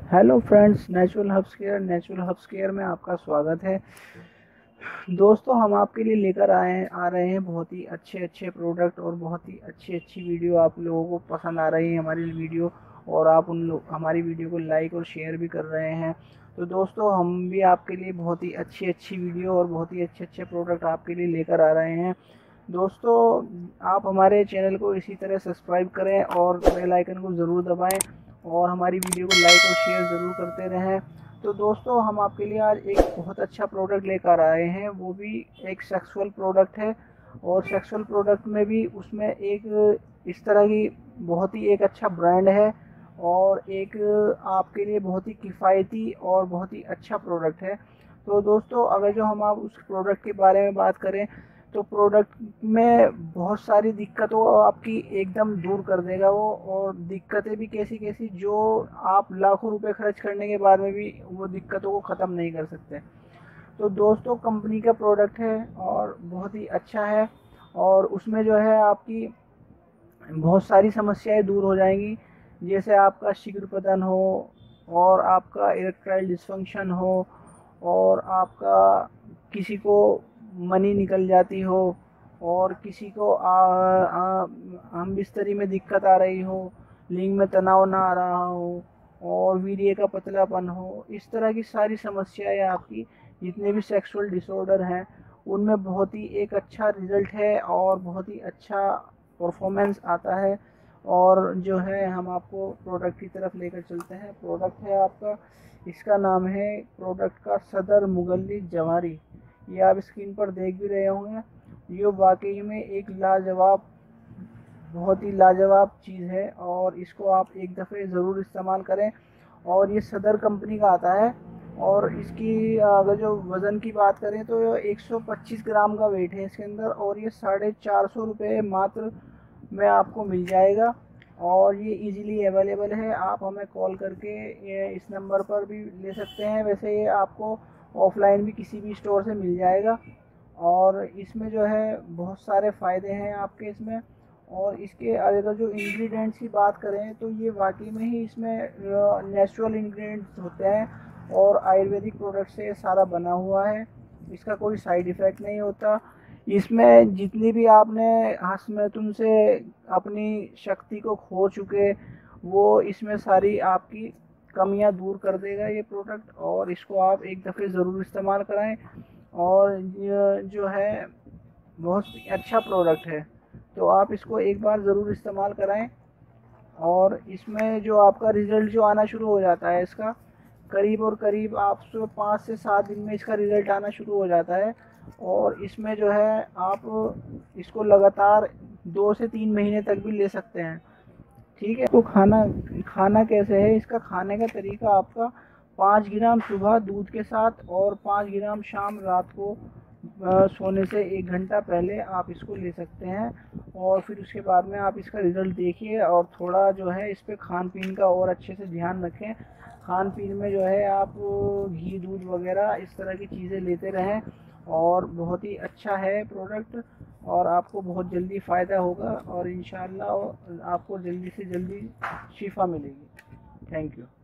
Hello friends, natural herbs care में आपका स्वागत है। दोस्तों, हम आपके लिए लेकर आ रहे हैं बहुत ही अच्छे अच्छे प्रोडक्ट और बहुत ही अच्छी अच्छी वीडियो। आप लोगों को पसंद आ रही है हमारी वीडियो और आप हमारी वीडियो को लाइक और शेयर भी कर रहे हैं। तो दोस्तों, हम भी आपके लिए बहुत ही अच्छी अच्छी वीडियो और बहुत ही अच्छे अच्छे प्रोडक्ट आपके लिए लेकर आ रहे हैं। दोस्तों, आप हमारे चैनल को इसी तरह सब्सक्राइब करें और बेल आइकन को ज़रूर दबाएं और हमारी वीडियो को लाइक और शेयर ज़रूर करते रहें। तो दोस्तों, हम आपके लिए आज एक बहुत अच्छा प्रोडक्ट लेकर आए हैं, वो भी एक सेक्सुअल प्रोडक्ट है। और सेक्सुअल प्रोडक्ट में भी उसमें एक इस तरह की बहुत ही एक अच्छा ब्रांड है और एक आपके लिए बहुत ही किफ़ायती और बहुत ही अच्छा प्रोडक्ट है। तो दोस्तों, अगर जो हम आप उस प्रोडक्ट के बारे में बात करें तो प्रोडक्ट में बहुत सारी दिक्कतों को आपकी एकदम दूर कर देगा वो। और दिक्कतें भी कैसी कैसी जो आप लाखों रुपए खर्च करने के बाद में भी वो दिक्कतों को ख़त्म नहीं कर सकते। तो दोस्तों, कंपनी का प्रोडक्ट है और बहुत ही अच्छा है और उसमें जो है आपकी बहुत सारी समस्याएं दूर हो जाएंगी। जैसे आपका शीघ्रपतन हो और आपका इरेक्टाइल डिसफंक्शन हो और आपका किसी को मनी निकल जाती हो और किसी को हम बिस्तरी में दिक्कत आ रही हो, लिंग में तनाव ना आ रहा हो और वीर्य का पतलापन हो, इस तरह की सारी समस्याएं आपकी जितने भी सेक्सुअल डिसऑर्डर हैं उनमें बहुत ही एक अच्छा रिजल्ट है और बहुत ही अच्छा परफॉर्मेंस आता है। और जो है हम आपको प्रोडक्ट की तरफ लेकर चलते हैं। प्रोडक्ट है आपका, इसका नाम है प्रोडक्ट का सदर मुगल्ली जवारी। ये आप स्क्रीन पर देख भी रहे होंगे। ये वाकई में एक लाजवाब, बहुत ही लाजवाब चीज़ है और इसको आप एक दफ़े ज़रूर इस्तेमाल करें। और ये सदर कंपनी का आता है और इसकी अगर जो वज़न की बात करें तो 125 ग्राम का वेट है इसके अंदर और ये 450 रुपये मात्र में आपको मिल जाएगा। और ये इजीली अवेलेबल है, आप हमें कॉल करके ये इस नंबर पर भी ले सकते हैं। वैसे ये आपको ऑफलाइन भी किसी भी स्टोर से मिल जाएगा और इसमें जो है बहुत सारे फ़ायदे हैं आपके इसमें। और इसके अगर जो इंग्रेडिएंट्स की बात करें तो ये वाकई में ही इसमें नेचुरल इंग्रेडिएंट्स होते हैं और आयुर्वेदिक प्रोडक्ट से सारा बना हुआ है। इसका कोई साइड इफ़ेक्ट नहीं होता। इसमें जितनी भी आपने हस्मैतुन से अपनी शक्ति को खो चुके, वो इसमें सारी आपकी कमियां दूर कर देगा ये प्रोडक्ट। और इसको आप एक दफ़े ज़रूर इस्तेमाल कराएं और ये जो है बहुत अच्छा प्रोडक्ट है, तो आप इसको एक बार ज़रूर इस्तेमाल कराएं। और इसमें जो आपका रिज़ल्ट जो आना शुरू हो जाता है इसका करीब और करीब आपसे 5 से 7 दिन में इसका रिज़ल्ट आना शुरू हो जाता है। और इसमें जो है आप इसको लगातार 2 से 3 महीने तक भी ले सकते हैं। ठीक है। तो खाना खाना कैसे है, इसका खाने का तरीका आपका 5 ग्राम सुबह दूध के साथ और 5 ग्राम शाम रात को सोने से 1 घंटा पहले आप इसको ले सकते हैं। और फिर उसके बाद में आप इसका रिज़ल्ट देखिए और थोड़ा जो है इस पर खान पीन का और अच्छे से ध्यान रखें। खान पीन में जो है आप घी दूध वगैरह इस तरह की चीज़ें लेते रहें और बहुत ही अच्छा है प्रोडक्ट और आपको बहुत जल्दी फ़ायदा होगा और इंशाल्लाह आपको जल्दी से जल्दी शिफा मिलेगी। Thank you.